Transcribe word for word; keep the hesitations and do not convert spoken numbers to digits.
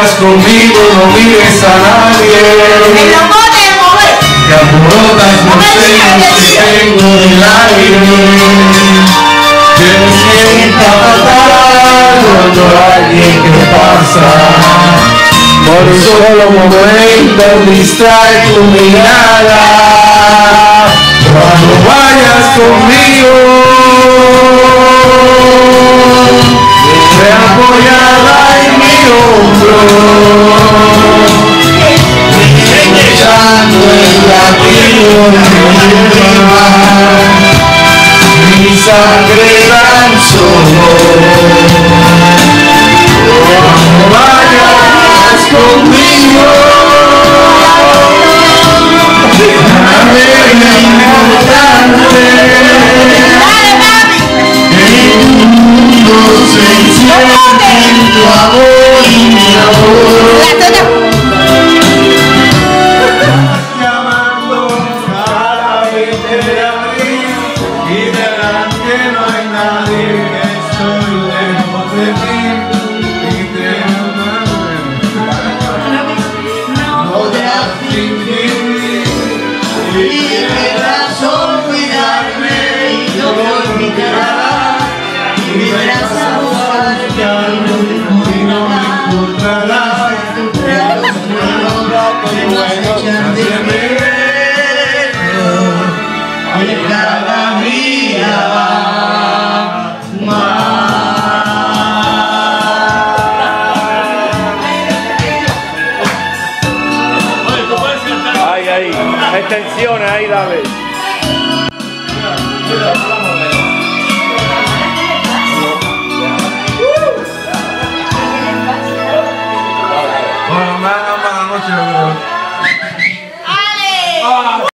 vayas conmigo, no mires a nadie. Que alborotas los senos que tengo del aire. Que me sienta fatal cuando alguien que pasa por un solo momento distrae tu mirada. Cuando vayas conmigo, ve apoyada en mi hombro, echando el latido de mi alma, mi sangre tan solo. Cuando vayas conmigo, déjame importante que el mundo se enciende en tu amor y mi amor. Llamando cada veinte de abril y verán que no hay nadie, que estoy lejos de ti y te amaré. No podrás fingir y querrás olvidarme y no me olvidarás y verás a buscarte algo y no me encontrarás. Y cada día Ahí, ahí, extensiones, ahí, dale. Bueno, me hagan mala noche,